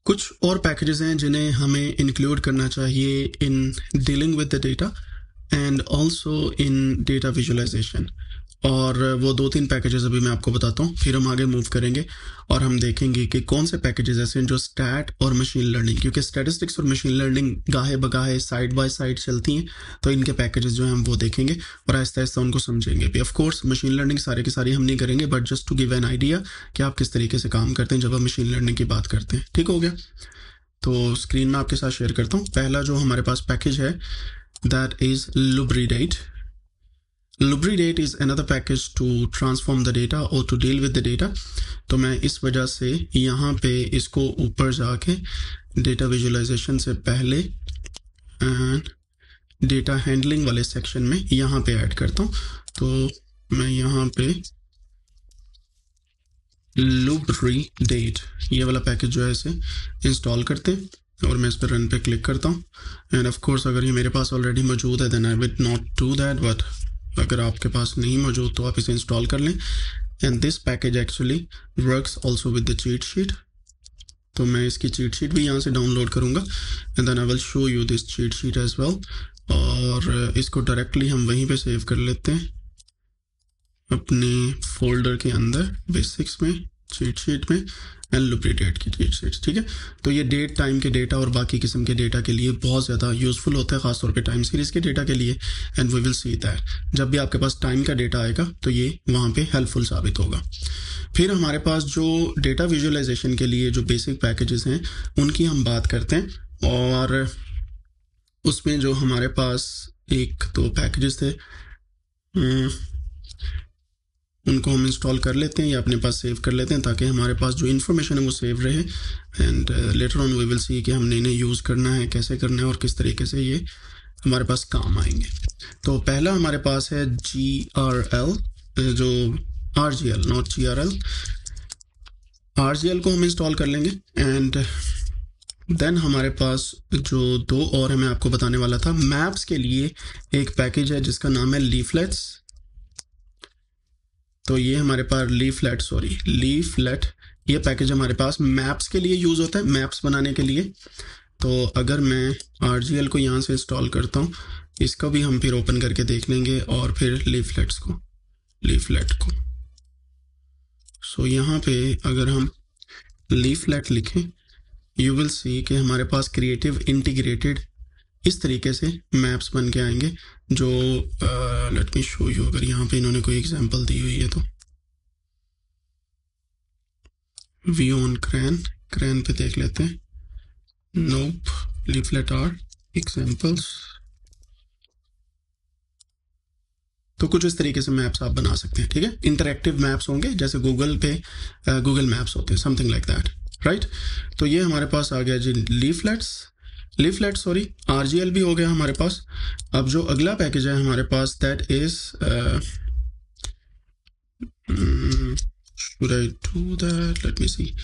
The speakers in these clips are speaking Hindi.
कुछ और पैकेजेस हैं जिन्हें हमें इंक्लूड करना चाहिए in dealing with the data and also in data visualisation, और वो 2-3 पैकेजेस अभी मैं आपको बताता हूँ, फिर हम आगे मूव करेंगे और हम देखेंगे कि कौन से पैकेजेस ऐसे हैं जो स्टैट और मशीन लर्निंग, क्योंकि स्टैटिस्टिक्स और मशीन लर्निंग गाहे बगाहे साइड बाय साइड चलती हैं, तो इनके पैकेजेस जो हैं हम वो देखेंगे और आहिस्ता आहिस्ता उनको समझेंगे भी। ऑफ कोर्स मशीन लर्निंग सारे की सारी हम नहीं करेंगे, but just to give an idea कि आप किस तरीके से काम करते हैं जब हम मशीन लर्निंग की बात करते हैं। ठीक हो गया, तो स्क्रीन में आपके साथ शेयर करता हूँ। पहला जो हमारे पास पैकेज है that is lubridate. Lubridate is another package to transform the data or to deal with the data। तो मैं इस वजह से यहाँ पे इसको ऊपर जाके डेटा विजुअलाइजेशन से पहले डेटा हैंडलिंग वाले सेक्शन में यहाँ पे ऐड करता हूँ। तो मैं यहाँ पे Lubridate ये वाला पैकेज जो है इसे इंस्टॉल करते हैं और मैं इस पर रन पे क्लिक करता हूँ। एंड ऑफ कोर्स अगर ये मेरे पास ऑलरेडी मौजूद है then I will not do that, but अगर आपके पास नहीं मौजूद तो आप इसे इंस्टॉल कर लें। And this package actually works also with the cheat sheet, तो मैं इसकी चीट शीट भी यहाँ से डाउनलोड करूँगा and then I will show you this cheat sheet as well. और इसको डायरेक्टली हम वहीं पे सेव कर लेते हैं अपने फोल्डर के अंदर, बेसिक्स में, चीट शीट में एंड लुब्रिडेट की चीट शीट। ठीक है, तो ये डेट टाइम के डेटा और बाकी किस्म के डेटा के लिए बहुत ज़्यादा यूज़फुल होता है, ख़ासतौर पे टाइम सीरीज़ के डेटा के लिए। And we will see that जब भी आपके पास टाइम का डेटा आएगा तो ये वहाँ पे हेल्पफुल साबित होगा। फिर हमारे पास जो डेटा विजुअलाइजेशन के लिए जो बेसिक पैकेजेस हैं उनकी हम बात करते हैं, और उसमें जो हमारे पास 1-2 पैकेजेस थे उनको हम इंस्टॉल कर लेते हैं या अपने पास सेव कर लेते हैं ताकि हमारे पास जो इन्फॉर्मेशन है वो सेव रहे। And later on we will see कि हमने इन्हें यूज़ करना है, कैसे करना है और किस तरीके से ये हमारे पास काम आएंगे। तो पहला हमारे पास है GRL, जो RGL नॉट GRL, RGL को हम इंस्टॉल कर लेंगे। एंड देन हमारे पास जो 2 और है मैं आपको बताने वाला था। मैप्स के लिए एक पैकेज है जिसका नाम है लीफलेट्स, तो ये हमारे पास लीफलेट ये पैकेज हमारे पास मैप्स के लिए यूज़ होता है, मैप्स बनाने के लिए। तो अगर मैं RGL को यहाँ से इंस्टॉल करता हूँ, इसका भी हम फिर ओपन करके देख लेंगे और फिर लीफलेट को। सो यहाँ पे अगर हम लीफलेट लिखें यू विल सी कि हमारे पास क्रिएटिव इंटीग्रेटेड इस तरीके से मैप्स बन के आएंगे जो लेट मी शो यू। अगर यहाँ पे इन्होंने कोई एग्जांपल दी हुई है तो व्यू ऑन क्रैन पे देख लेते हैं। Nope, leaflet are examples. तो कुछ इस तरीके से मैप्स आप बना सकते हैं। ठीक है, इंटरैक्टिव मैप्स होंगे जैसे गूगल पे गूगल मैप्स होते हैं, समथिंग लाइक दैट, राइट। तो ये हमारे पास आ गया जी लीफलेट RGL भी हो गया हमारे पास। अब जो अगला पैकेज है हमारे पास that is should I do that? Let me see.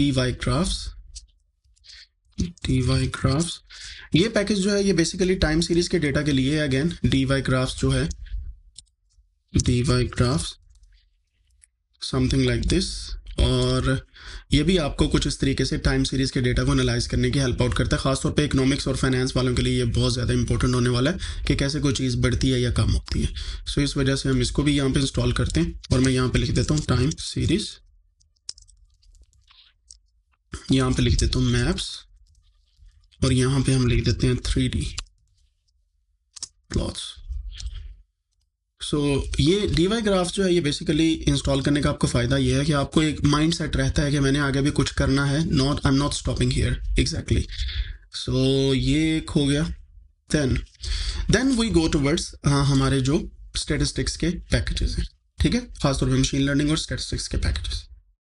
DY graphs ये पैकेज जो है ये बेसिकली टाइम सीरीज के डेटा के लिए है। अगेन DY graphs जो है DY graphs something like this, और ये भी आपको कुछ इस तरीके से टाइम सीरीज के डेटा को एनालाइज करने की हेल्प आउट करता है। खासतौर पे इकोनॉमिक्स और फाइनेंस वालों के लिए ये बहुत ज़्यादा इंपॉर्टेंट होने वाला है कि कैसे कोई चीज़ बढ़ती है या कम होती है। सो इस वजह से हम इसको भी यहाँ पे इंस्टॉल करते हैं और मैं यहाँ पे लिख देता हूँ टाइम सीरीज, यहाँ पे लिख देता हूँ मैप्स और यहाँ पे हम लिख देते हैं 3D प्लॉट्स। सो ये DY ग्राफ जो है ये बेसिकली इंस्टॉल करने का आपको फ़ायदा ये है कि आपको एक माइंड सेट रहता है कि मैंने आगे भी कुछ करना है, I am not stopping here exactly. So ये एक हो गया। देन वी गो टुवर्ड्स हमारे जो स्टैटिस्टिक्स के पैकेजेस हैं। ठीक है, खासतौर पर मशीन लर्निंग और स्टैटिस्टिक्स के पैकेजेस।